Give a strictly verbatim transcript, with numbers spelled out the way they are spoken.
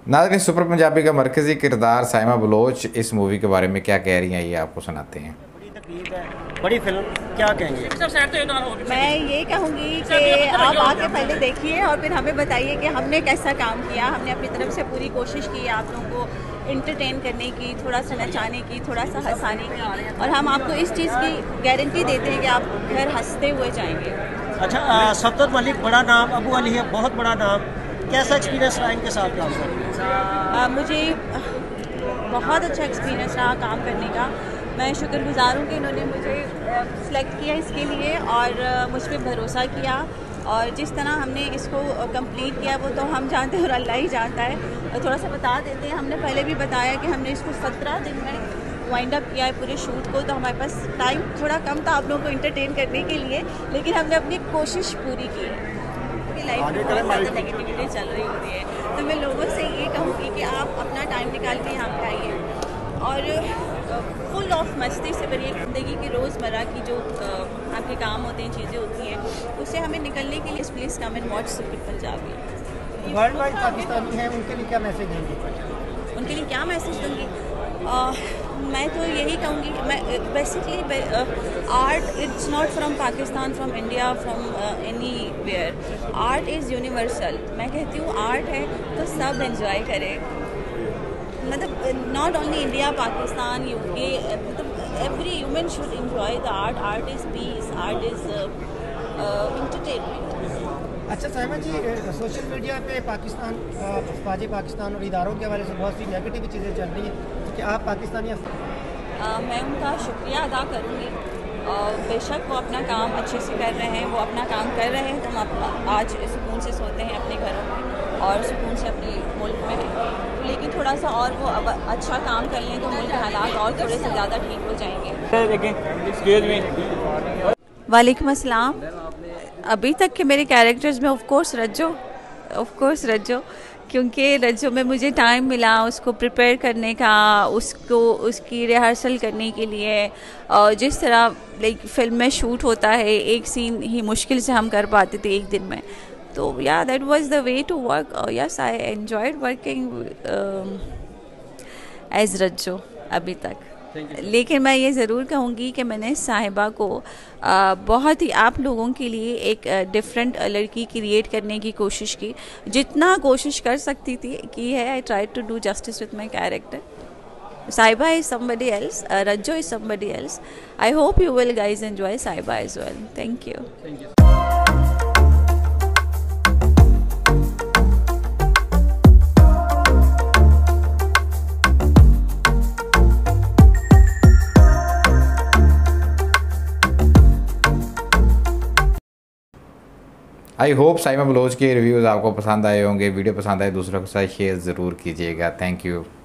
नाज़रीन, सुपर पंजाबी का मरकज़ी किरदार साइमा बलोच इस मूवी के बारे में क्या कह रही हैं, ये आपको सुनाते हैं। बड़ी तकलीफ है, बड़ी फिल्म, क्या कहेंगे? मैं ये कहूँगी कि आप आके पहले देखिए और फिर हमें बताइए कि हमने कैसा काम किया। हमने अपनी तरफ से पूरी कोशिश की आप लोगों को इंटरटेन करने की, थोड़ा सा नचाने की, थोड़ा सा हंसाने की, और हम आपको इस चीज़ की गारंटी देते हैं कि आप घर हंसते हुए जाएंगे। अच्छा, सफदर मलिक बड़ा नाम, अबू अली है बहुत बड़ा नाम, कैसा एक्सपीरियंस रहा इनके साथ काम करने? मुझे बहुत अच्छा एक्सपीरियंस रहा काम करने का। मैं शुक्रगुजार हूँ कि इन्होंने मुझे सिलेक्ट किया इसके लिए और मुझ पर भरोसा किया, और जिस तरह हमने इसको कंप्लीट किया वो तो हम जानते हैं और अल्लाह ही जानता है। और थोड़ा सा बता देते हैं, हमने पहले भी बताया कि हमने इसको सत्रह दिन में वाइंड अप किया है पूरे शूट को, तो हमारे पास टाइम थोड़ा कम था आप लोगों को इंटरटेन करने के लिए, लेकिन हमने अपनी कोशिश पूरी की है। लाइफ में बहुत ज़्यादा नेगेटिविटी चल रही होती है, तो मैं लोगों से ये कहूँगी कि आप अपना टाइम निकाल के यहाँ पे आइए और फुल ऑफ मस्ती से भरी ज़िंदगी की रोज़मर्रा की जो आपके काम होते हैं, चीज़ें होती हैं, उससे हमें निकलने के लिए please come and watch super Punjabi. World wide Pakistani हैं, उनके लिए क्या मैसेज देंगे? उनके लिए क्या मैसेज दूँगी? मैं तो यही कहूँगी, मैं basically art it's not from Pakistan, from India, from anywhere. Art is universal. मैं कहती हूँ आर्ट है तो सब एंजॉय करें, मतलब not only India, Pakistan, UK, मतलब every human should enjoy the art. Art is peace, art is entertainment. अच्छा साइमा जी, सोशल मीडिया पे पाकिस्तान, अफवाज पाकिस्तान और इदारों के हवाले से बहुत सी नेगेटिव चीज़ें चल रही हैं, कि आप पाकिस्तानी? मैं उनका शुक्रिया अदा करूँगी। बेशक वो अपना काम अच्छे से कर रहे हैं, वो अपना काम कर रहे हैं, तो हम आज सुकून से सोते हैं अपने घरों में और सुकून से अपने मुल्क में हैं, लेकिन थोड़ा सा और वो अब अच्छा काम कर लें तो मुल्क के हालात और थोड़े से ज़्यादा ठीक हो जाएंगे। वालेकुम अस्सलाम। अभी तक के मेरे कैरेक्टर्स में of course Rajjo, of course Rajjo, क्योंकि रज्जो में मुझे टाइम मिला उसको प्रिपेयर करने का, उसको उसकी रिहर्सल करने के लिए, और जिस तरह लाइक फिल्म में शूट होता है एक सीन ही मुश्किल से हम कर पाते थे एक दिन में, तो या that was the way to work. Yes, I enjoyed working as Rajjo अभी तक। लेकिन मैं ये ज़रूर कहूँगी कि मैंने साहिबा को आ, बहुत ही आप लोगों के लिए एक डिफरेंट लड़की क्रिएट करने की कोशिश की, जितना कोशिश कर सकती थी की है। I try to do justice with my character. Sahiba is somebody else, uh, Rajjo is somebody else. I hope you will guys enjoy साहिबा as well. Thank you. Thank you. I hope Saima Baloch के रिव्यूज़ आपको पसंद आए होंगे। वीडियो पसंद आए दूसरों के साथ शेयर ज़रूर कीजिएगा। Thank you.